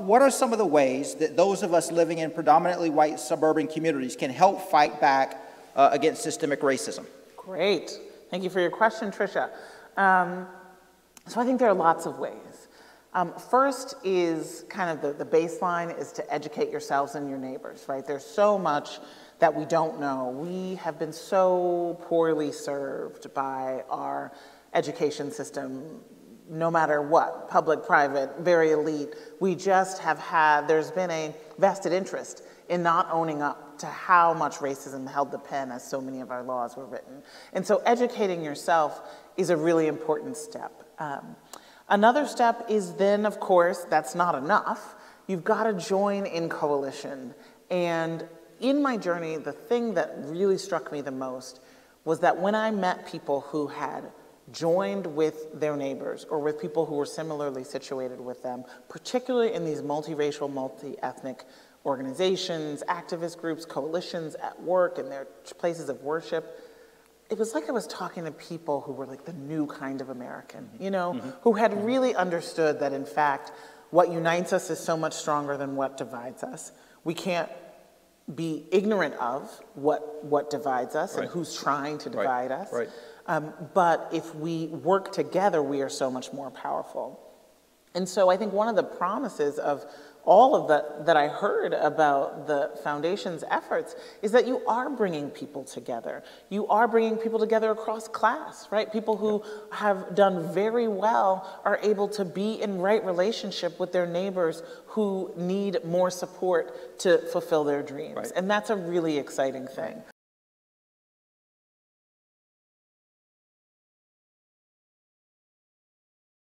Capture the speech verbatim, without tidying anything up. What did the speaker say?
what are some of the ways that those of us living in predominantly white suburban communities can help fight back uh, against systemic racism? Great. Thank you for your question, Tricia. Um, so I think there are lots of ways. Um, first is kind of the, the baseline is to educate yourselves and your neighbors, right? There's so much that we don't know. We have been so poorly served by our education system, no matter what, public, private, very elite. We just have had, there's been a vested interest in not owning up to how much racism held the pen as so many of our laws were written. And so educating yourself is a really important step. Um, another step is then, of course, that's not enough. You've got to join in coalition. And in my journey, the thing that really struck me the most was that when I met people who had joined with their neighbors or with people who were similarly situated with them, particularly in these multiracial, multi-ethnic organizations, activist groups, coalitions at work, in their places of worship, it was like I was talking to people who were like the new kind of American, you know, mm-hmm. who had really understood that in fact, what unites us is so much stronger than what divides us. We can't be ignorant of what, what divides us right. and who's trying to divide right. us. Right. Um, but if we work together, we are so much more powerful. And so I think one of the promises of all of that that I heard about the foundation's efforts is that you are bringing people together. You are bringing people together across class, right? People who have done very well are able to be in right relationship with their neighbors who need more support to fulfill their dreams. Right. And that's a really exciting thing.